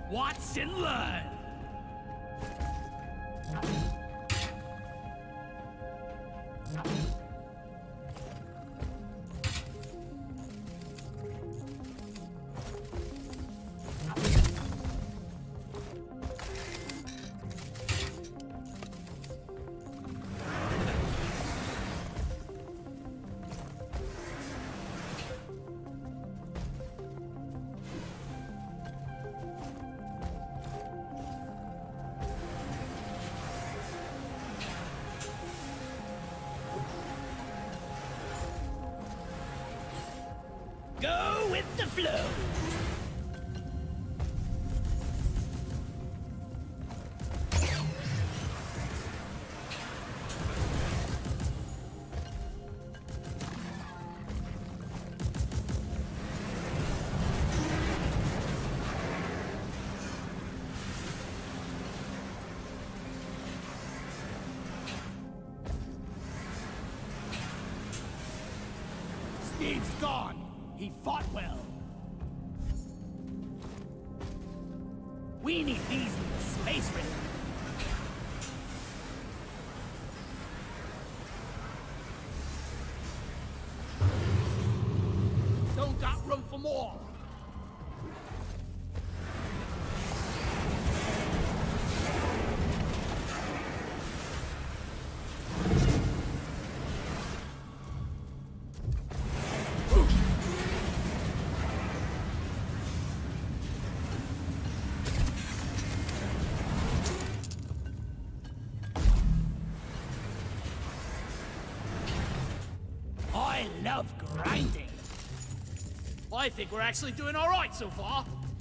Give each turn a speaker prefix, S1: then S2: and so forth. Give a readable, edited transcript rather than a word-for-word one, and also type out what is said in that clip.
S1: Watch and learn! Go with the flow! Steve's gone! He fought well. We need these in the space race. Don't got room for more. I love grinding. I think we're actually doing all right so far.